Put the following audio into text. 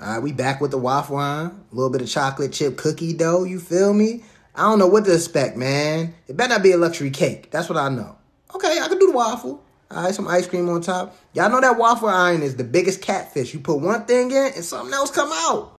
All right, we back with the waffle iron. A little bit of chocolate chip cookie dough, you feel me? I don't know what to expect, man. It better not be a luxury cake. That's what I know. Okay, I can do the waffle. All right, some ice cream on top. Y'all know that waffle iron is the biggest catfish. You put one thing in and something else come out.